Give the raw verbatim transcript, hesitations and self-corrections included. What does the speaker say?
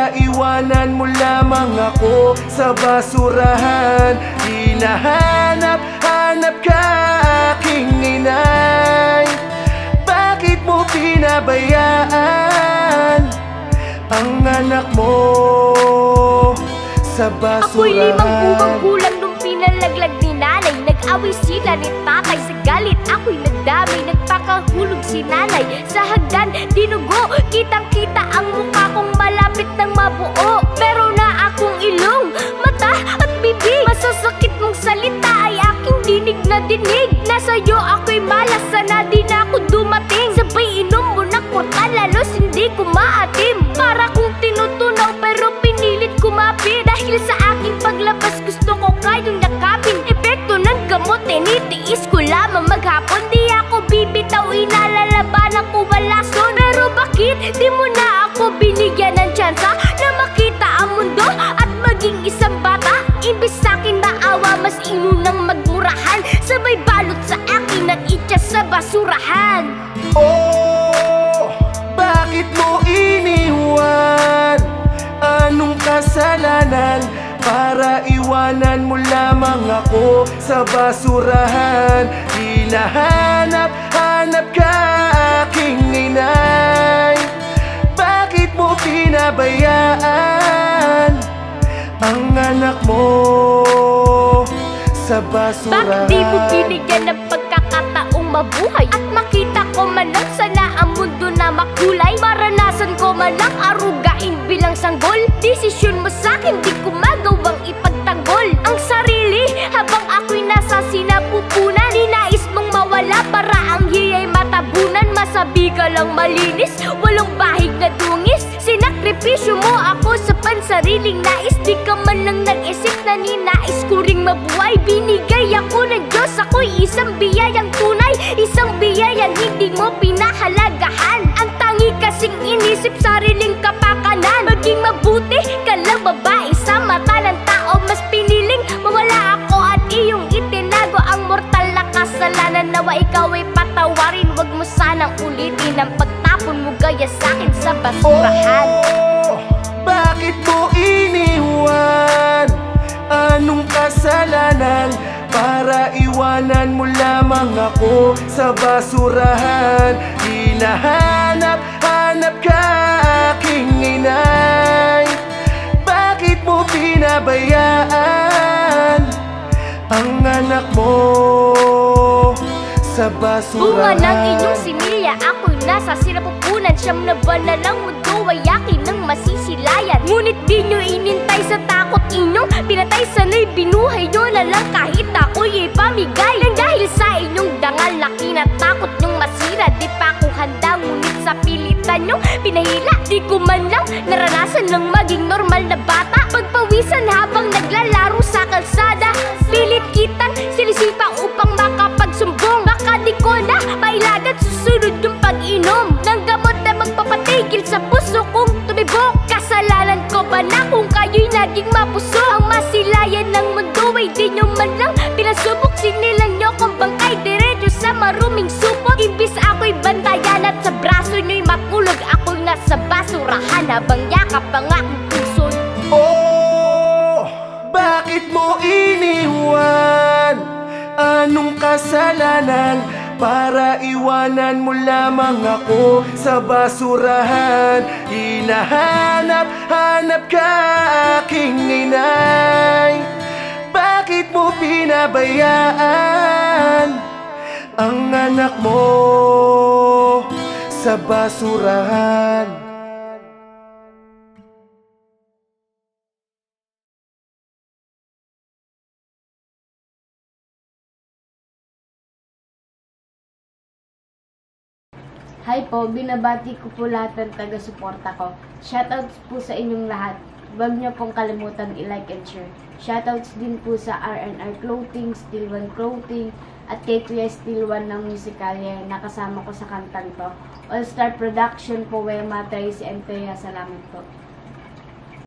para iwanan mo lamang ako sa basurahan. Hinahanap-hanap ka aking inay, bakit mo pinabayaan ang anak mo sa basurahan? Ako'y limang buwang gulang nung pinalaglag ni nanay. Nag-away sila ni tatay, sa galit ako'y nagdamay. Nagpakahulog si nanay sa hagdan, dinugo. Kitang-kita ang mukha kong malapit ng mabuo. Pero na akong ilong, mata at bibig. Masasakit mong salita ay aking dinig na dinig. Nasa'yo ako'y malas, sana di na ako dumating. Sabay inom mo na kurta, lalos hindi ko maatim. Para kong tinutunaw pero pinilit kumapit. Dahil sa aking paglabas gusto ko kayong yakapin. Epekto ng gamot, tinitiis ko lamang maghapon. Di ako bibitaw, inalalabanan ko wala son. Pero bakit di mo na ako binigyan ng tsansa na makita ang mundo at maging isang bata? Imbis sa'kin maawa, mas inunang magmurahan. Sabay balot sa akin at itya sa basurahan. Oh, bakit mo iniwan? Anong kasalanan para iwanan mo lamang ako sa basurahan? Hinahanap-hanap ka aking inay, bakit mo pinabayaan ang anak mo sa basurahan? Bakit di mo binigyan ng pagkakataong mabuhay at makita ko man lang sana ang mundo na makulay? Maranasan ko man lang arugain bilang sanggol. Desisyon mo sa'kin di ko magawang ipagtanggol ang sarili habang ako'y nasa sinapupunan. Ninais mong mawala para ang hiyay matabunan. Masabi ka lang malinis, walang bahig na dungis. Sinakripisyo mo ako sa pansariling nais. Di ka man lang nag-isip na ninais ko ring mabuhay. Binigay ako ng Diyos, ako'y isang biyayang tunay. Isang biyayang hindi mo pinahalagahan. Ang tangi kasing inisip sariling kapakanan. Maging mabuti ka lang babae sa mata ng tao. Mas piniling mawala ako at iyong itinago ang mortal na kasalanan. Nawa ikaw ay patawarin, wag mo sanang ulitin ang pagtapon mo gaya sa'kin sa basurahan. Oh, bakit mo iniwan? Anong kasalanan para iwanan mo lamang ako sa basurahan? Hinahanap-hanap ka aking inay, bakit mo pinabayaan ang anak mo sa basurahan? Bunga ng inyong similya, ako'y nasa sinapupunan. Siyam na buwan na lang mundo ay akin ng masisilayan. Ngunit di nyo inintay sa takot inyong pinatay. Sana'y binuhay nyo na lang kahit ako'y ipamigay. Nang dahil sa inyong dangal na kinatakot nyong masira. Di pa ako handa, ngunit sa pilitan nyong pinahila. Di ko man lang naranasan ng maging normal na bata. Pagpawisan habang naglalaro sa kalsada. Pilit kitang sinisipa upang makapagsumbong. Baka di ko na mailagan susunod yung pag-inom ng gamot na magpapatigil sa puso kong tumibok. Kasalanan ko ba na kung kayo'y naging mapuso? Ang masilayan ng mundo ay di nyo man lang pinasubok. Sinilang nyo kong bangkay diretso sa maruming supot. Imbis ako'y bantayan at sa braso nyo'y makulog. Ako'y nasa basurahan habang yakap ang aking puso. Oh, bakit mo iniwan? Anong kasalanan para iwanan mo lamang ako sa basurahan? Hinahanap-hanap ka aking inay, bakit mo pinabayaan ang anak mo sa basurahan? Hi po, binabati ko po lahat ng taga-suporta ko. Shoutouts po sa inyong lahat. Huwag niyo pong kalimutan i-like and share. Shoutouts din po sa R and R Clothing, Steel One Clothing, at kay Kuya Steel One ng Musicalia. Nakasama ko sa kantang to. All Star Production po, Wema, Tracy, and Thea. Salamat po.